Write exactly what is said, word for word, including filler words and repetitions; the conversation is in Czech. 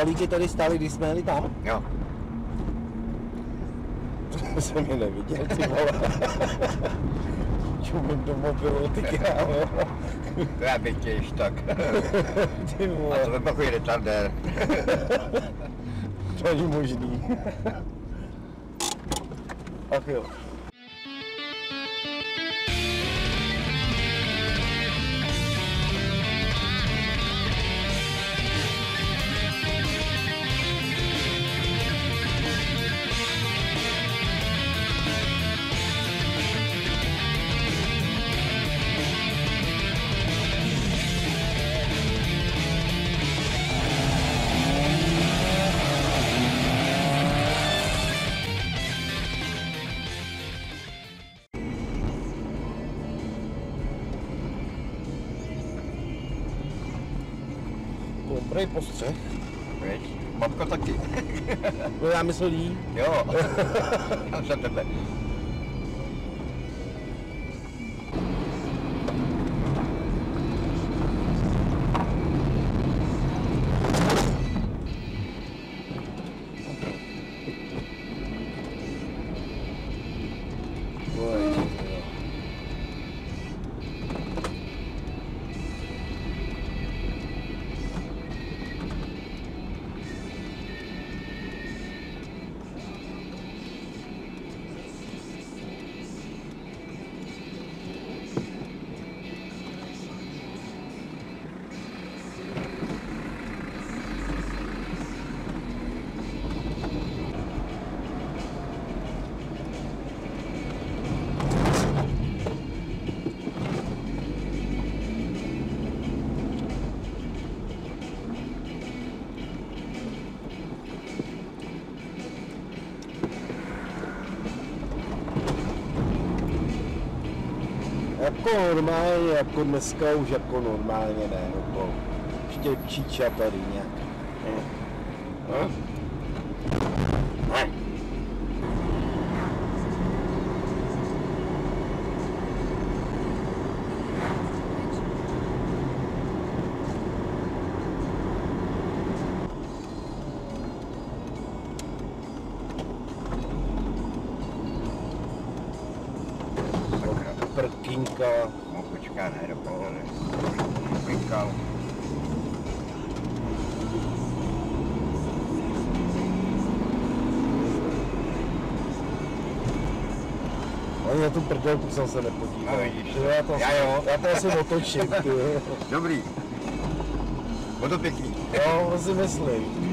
balíky tady stály, když jsme jeli tam? Jo. To jsem je neviděl, ty vole. Čumím do mobilu, ty krávo. To já bych těž tak. Ty vole. A to byl takový retardér. To není možný. Ach jo. Dobrý postřeh. Víš? Babka taky. No já myslel jí. Jo. Já za tebe. Jako normálně, jako dneska už jako normálně ne, jako štěpčíča tady nějak. Ne? Ne? Prkínka. No počká, ne, do prdele. Prkínka. Ani na tu prdělku jsem se nepodíval. No vidíš. Já to, Já jo. Já to asi otočím, ty. Dobrý. Bylo to pěkný. Jo, si myslím.